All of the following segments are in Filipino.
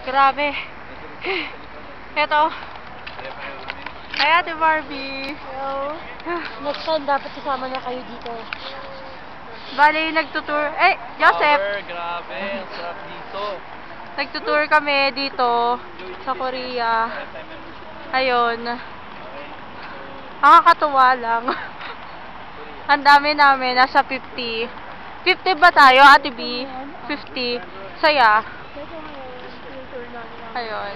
Grabe. Eto. Hi, Ate Barbie. Hello. Next time, dapat kasama na kayo dito. Bali, nagtutour. Eh, Joseph. Grabe, ang sarap dito. Nagtutour kami dito sa Korea. Ayun. Nakakatuwa lang. Ang dami namin, nasa 50. 50 ba tayo, Ate B? 50. Saya. Ayun.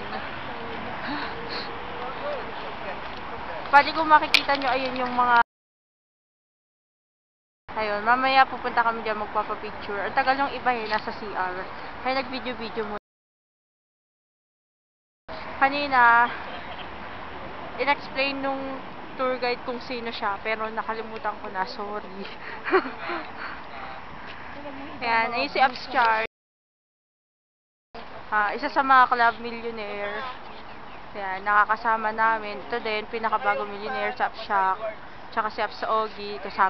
Pwede kung makikita nyo, ayun yung mga... Ayun, mamaya pupunta kami dyan magpapapicture. Ang tagal yung iba nasa CR. Kaya nag-video-video mo. Kanina, in-explain nung tour guide kung sino siya, pero nakalimutan ko na, sorry. Ayan, ayun si Upstart. Isa sa mga club millionaire. Ayan, nakakasama namin. Ito din, pinakabagong millionaire sa Upshock. Tsaka si Upsogi, kasama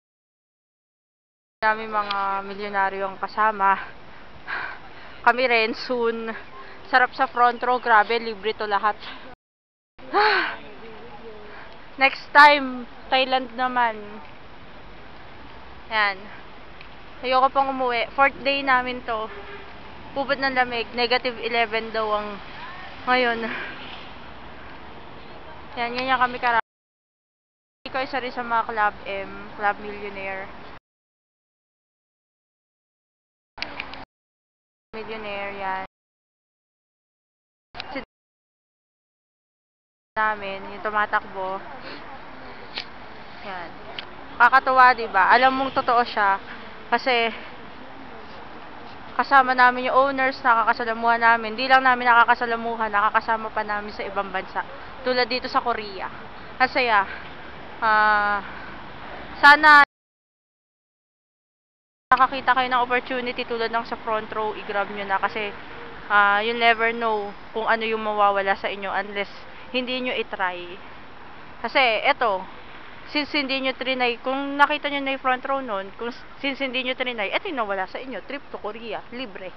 namin mga milyonaryo ang kasama. Kami rin, soon. Sarap sa front row, grabe, libre to lahat. Next time, Thailand naman. Yan. Ayoko pang umuwi. 4th day namin to. Pupot ng lamig. -11 daw ang ngayon. Yan, ganyan kami karami. Ikaw isa rin sa mga Club M, Club Millionaire. Millionaire, yan. Si namin, yung tumatakbo. Yan. Kakatuwa, diba? Alam mong totoo siya. Kasi, kasama namin yung owners, nakakasalamuhan namin. Hindi lang namin nakakasalamuhan, nakakasama pa namin sa ibang bansa. Tulad dito sa Korea. Masaya. Sana nakakita kayo ng opportunity tulad ng sa front row, i-grab nyo na kasi you never know kung ano yung mawawala sa inyo unless hindi nyo i-try. Kasi eto, since hindi nyo trinay, kung nakita nyo na yung front row nun, since hindi nyo trinay, eto yung nawala sa inyo, trip to Korea, libre.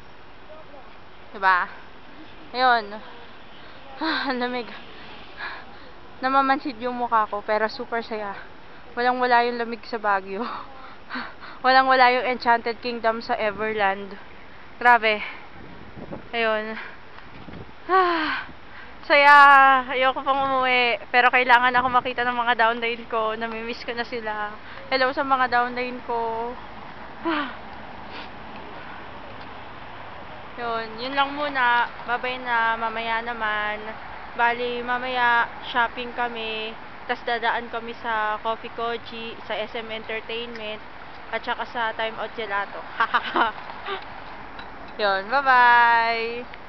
Diba? Ayun. Ang lamig. Namamansid yung mukha ko, pero super saya. Walang wala yung lamig sa Baguio. Walang wala yung Enchanted Kingdom sa Everland. Grabe. Ayun. Saya. Ayoko pang umuwi. Pero kailangan ako makita ng mga downline ko. Namimiss ko na sila. Hello sa mga downline ko. Yun lang muna. Babay na. Mamaya naman. Bali, mamaya shopping kami. Tas dadaan kami sa Coffee Koji, sa SM Entertainment, at saka sa Time Out Gelato. Yun, bye-bye!